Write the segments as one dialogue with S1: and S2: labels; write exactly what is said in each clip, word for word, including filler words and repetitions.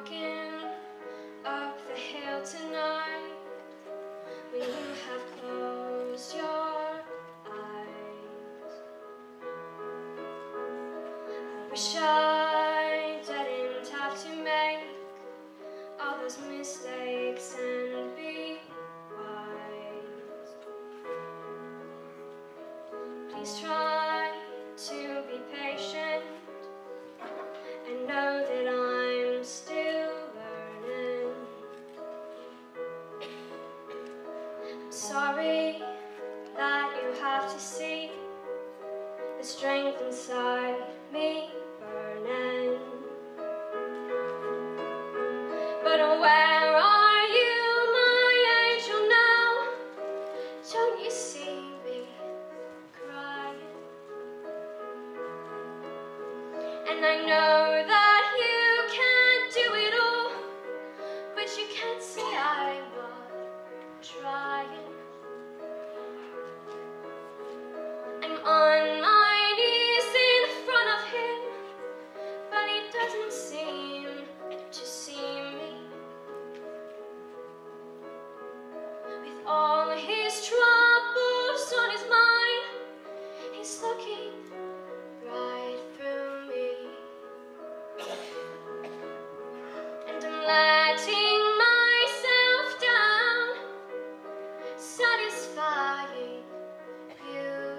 S1: walking up the hill tonight when you have closed your eyes. I wish I didn't have to make all those mistakes and be wise. Please try to be patient and know that I'm still learning. I'm sorry that you have to see the strength inside me burning. But where are you, my angel, now? Don't you see me crying? And I know that you can't do it all, but you can't say I'm not trying. I'm on my knees in front of him, but he doesn't seem to see me. With all his troubles on his mind, he's looking right through me. And I'm letting myself down, satisfying you.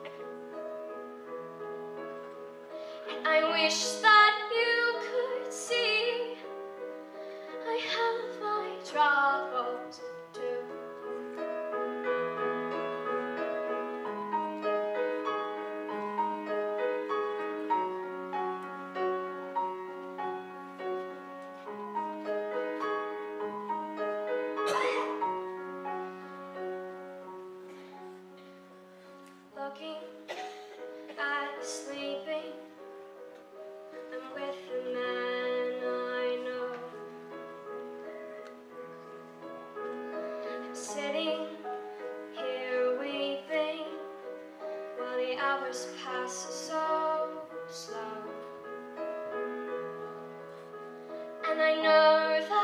S1: And I wish that you could see I have my troubles too. Looking at the sleeping, I'm with the man I know. I'm sitting here weeping while the hours pass so slow. And I know that